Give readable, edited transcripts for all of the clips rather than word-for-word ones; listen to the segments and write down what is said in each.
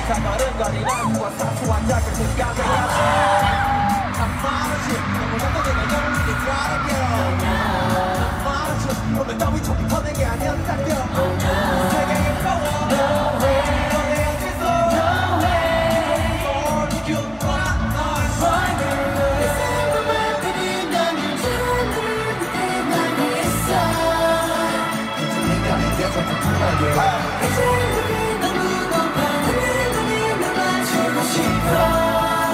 걸음걸이는 사소한 작은 순간들이었지 난 말하지 너무 넌 내가 영원히 바라게 난 말하지 오늘 따위 좀 터내게 아니야 딱 려 세계의 power No way 너내 어디서 No way For you are fine 내 생각만들이 난 여전히 그때만 있어 이제 네가 내 곁에 불편하게 이제 우리 너무 높아 하늘이 날 맞추고 싶어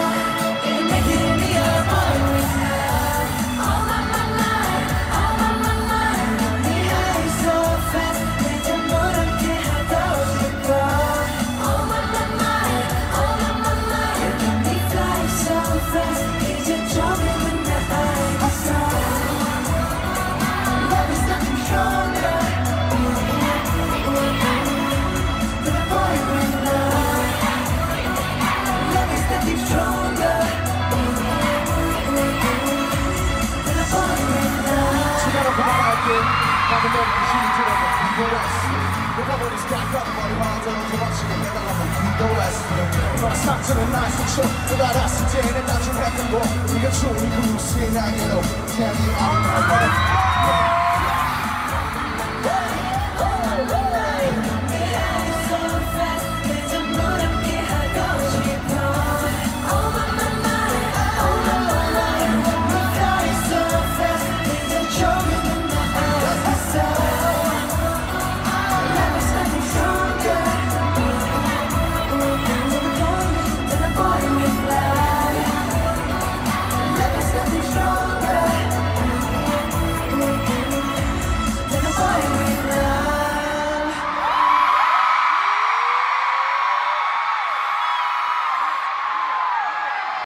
나도 너무 힘이 들어서 궁금했어 내가 머리 스타트하는 머리 완전히 도망치게 내가 너무 궁금했어 너의 상처는 나의 수초 또 알았을 때는 나중에 했던 거 네가 좋은 그 무수히 나에게로 Tell me all my life